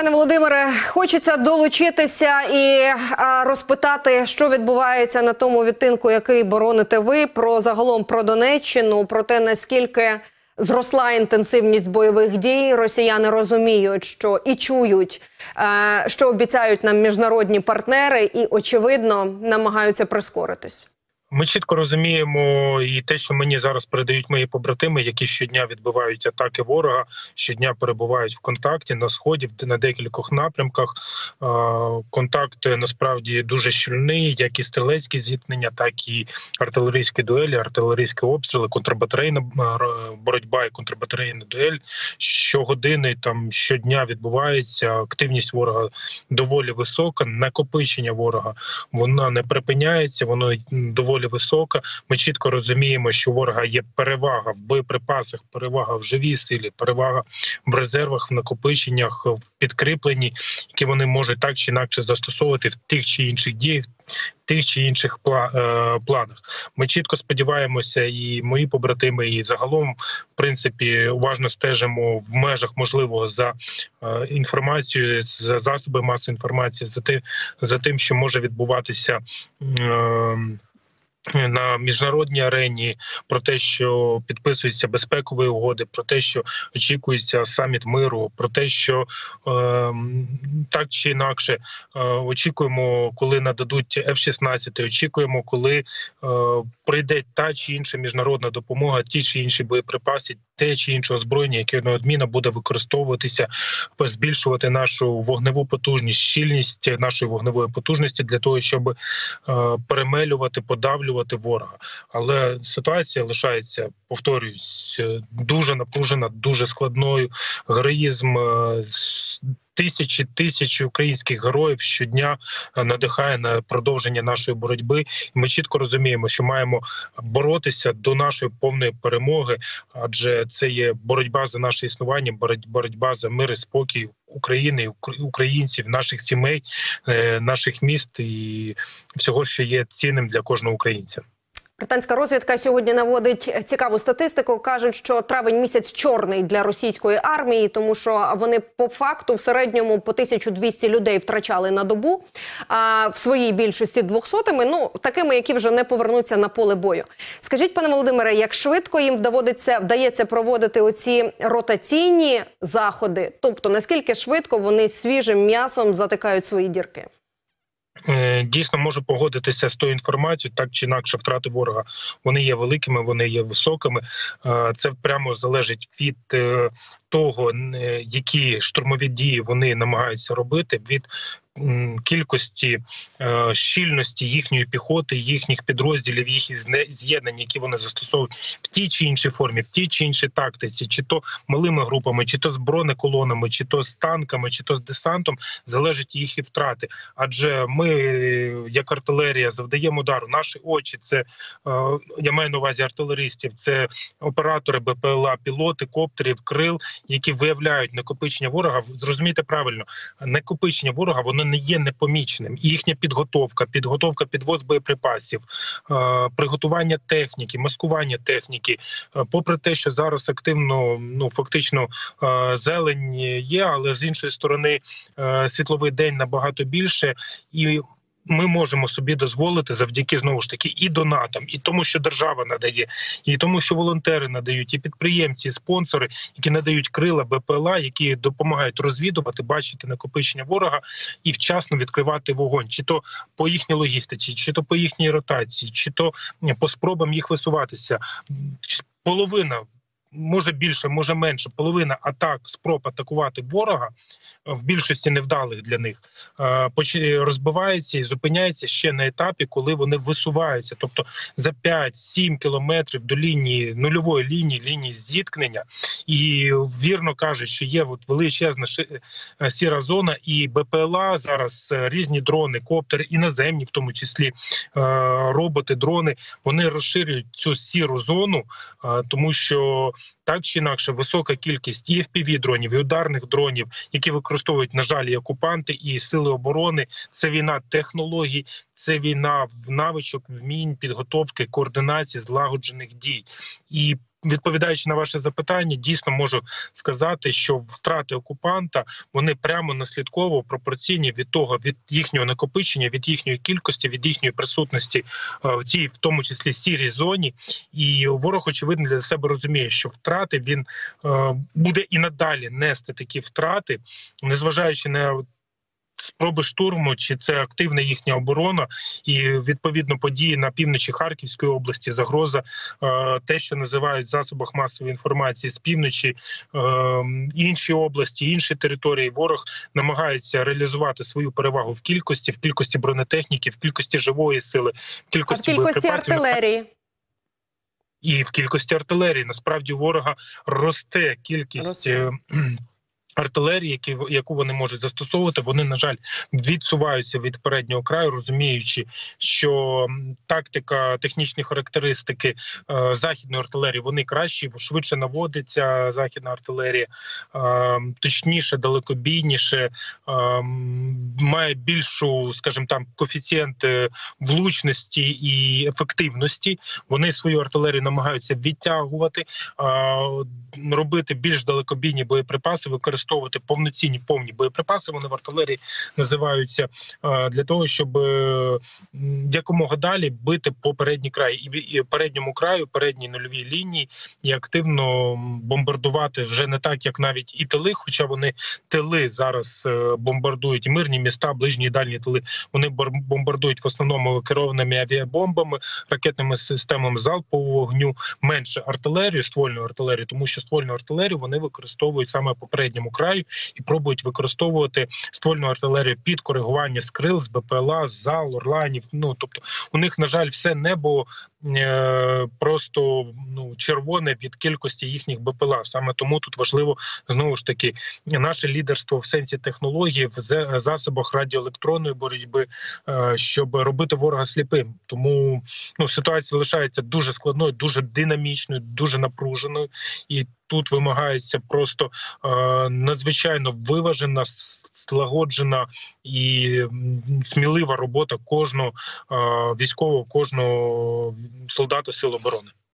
Пане Володимире, хочеться долучитися і розпитати, що відбувається на тому відтинку, який бороните ви, загалом про Донеччину, про те, наскільки зросла інтенсивність бойових дій. Росіяни розуміють, що і чують, що обіцяють нам міжнародні партнери, і, очевидно, намагаються прискоритись. Ми чітко розуміємо і те, що мені зараз передають мої побратими, які щодня відбивають атаки ворога, щодня перебувають в контакті на Сході, на декількох напрямках. Контакт насправді дуже щільний, як і стрілецькі зіткнення, так і артилерійські дуелі, артилерійські обстріли, контрбатарейна боротьба і контрбатарейна дуель. Щогодини, щодня відбувається, активність ворога доволі висока, накопичення ворога, воно не припиняється, воно доволі висока. Ми чітко розуміємо, що у ворога є перевага в боєприпасах, перевага в живій силі, перевага в резервах, в накопиченнях, в підкріпленні, які вони можуть так чи інакше застосовувати в тих чи інших діях, в тих чи інших планах. Ми чітко сподіваємося, і мої побратими, і загалом, в принципі, уважно стежимо в межах можливого за інформацією, за засоби масової інформації, за тим, що може відбуватися на міжнародній арені, про те, що підписуються безпекові угоди, про те, що очікується саміт миру, про те, що так чи інакше очікуємо, коли нададуть F-16, очікуємо, коли прийде та чи інша міжнародна допомога, ті чи інші боєприпаси, те чи інше озброєння, яке неодмінно буде використовуватися, збільшувати нашу вогневу потужність, щільність нашої вогневої потужності для того, щоб перемелювати, подавлювати ворога. Але ситуація лишається, повторююсь, дуже напружена, дуже складною. Героїзм тисячі українських героїв щодня надихає на продовження нашої боротьби. Ми чітко розуміємо, що маємо боротися до нашої повної перемоги, адже це є боротьба за наше існування, боротьба за мир і спокій України, українців, наших сімей, наших міст і всього, що є цінним для кожного українця. Британська розвідка сьогодні наводить цікаву статистику. Кажуть, що травень місяць чорний для російської армії, тому що вони по факту в середньому по 1200 людей втрачали на добу, а в своїй більшості 200-ми, такими, які вже не повернуться на поле бою. Скажіть, пане Володимире, як швидко їм вдається проводити оці ротаційні заходи? Тобто, наскільки швидко вони свіжим м'ясом затикають свої дірки? Дійсно, можу погодитися з тою інформацією, так чи інакше втрати ворога, вони є великими, вони є високими. Це прямо залежить від того, які штурмові дії вони намагаються робити, від кількості, щільності їхньої піхоти, їхніх підрозділів, їх з'єднань, які вони застосовують в тій чи іншій формі, в тій чи іншій тактиці, чи то малими групами, чи то з бронеколонами, чи то з танками, чи то з десантом, залежить їх і втрати. Адже ми, як артилерія, завдаємо удару. Наші очі, це, я маю на увазі артилеристів, це оператори БПЛА, пілоти, коптерів, крил, які виявляють накопичення ворога. Зрозумійте правильно, накопичення ворога, воно не є непоміченим. І їхня підготовка підвоз боєприпасів, приготування техніки, маскування техніки. Попри те, що зараз активно, фактично, зелень є, але з іншої сторони світловий день набагато більше. І ми можемо собі дозволити завдяки, знову ж таки, і донатам, і тому, що держава надає, і тому, що волонтери надають, і підприємці, і спонсори, які надають крила, БПЛА, які допомагають розвідувати, бачити накопичення ворога і вчасно відкривати вогонь. Чи то по їхній логістиці, чи то по їхній ротації, чи то по спробам їх висуватися. Половина, може більше, може менше, половина атак, спроб атакувати ворога, в більшості невдалих для них, розбивається і зупиняється ще на етапі, коли вони висуваються. Тобто за 5-7 кілометрів до нульової лінії зіткнення. І вірно кажуть, що є величезна сіра зона, і БПЛА зараз, різні дрони, коптери, іноземні в тому числі, роботи, дрони, вони розширюють цю сіру зону, тому що так чи інакше висока кількість і FPV-дронів, і ударних дронів, які використовують, на жаль, і окупанти, і сили оборони. Це війна технологій, це війна в навичок, вмінь, підготовки, координації, злагоджених дій. І відповідаючи на ваше запитання, дійсно можу сказати, що втрати окупанта, вони прямо наслідково пропорційні від їхнього накопичення, від їхньої кількості, від їхньої присутності в цій, в тому числі, сірій зоні. І ворог, очевидно, для себе розуміє, що втрати він буде і надалі нести такі втрати, незважаючи на спроби штурму, чи це активна їхня оборона, і відповідно події на півночі Харківської області, загроза, те, що називають в засобах масової інформації з півночі, інші області, інші території. Ворог намагається реалізувати свою перевагу в кількості бронетехніки, в кількості живої сили, в кількості артилерії. І в кількості артилерії. Насправді у ворога росте кількість артилерії, яку вони можуть застосовувати. Вони, на жаль, відсуваються від переднього краю, розуміючи, що тактика, технічні характеристики західної артилерії, вони кращі, швидше наводиться західна артилерія, точніше, далекобійніше, має більшу, скажімо там, коефіцієнт влучності і ефективності. Вони свою артилерію намагаються відтягувати, робити більш далекобійні боєприпаси, використовувати повні боєприпаси, вони в артилерії називаються, для того, щоб якомога далі бити по передній краї, і передньому краю, передній нульовій лінії, і активно бомбардувати вже не так, як навіть і тили, хоча вони тили зараз бомбардують, і мирні міста, ближні і дальні тили, вони бомбардують в основному керованими авіабомбами, ракетними системами залпового вогню, менше артилерію, ствольну артилерію, тому що ствольну артилерію вони використовують саме по передньому краю і пробують використовувати ствольну артилерію під коригування з крил, з БПЛА, з ЗАЛ, Орланів. Тобто у них, на жаль, все небо просто червоне від кількості їхніх БПЛА. Саме тому тут важливо, знову ж таки, наше лідерство в сенсі технології, в засобах радіоелектронної боротьби, щоб робити ворога сліпим. Тому ситуація залишається дуже складною, дуже динамічною, дуже напруженою. І тут вимагається просто надзвичайно виважена, злагоджена і смілива робота кожного військового, кожного солдата Сил оборони.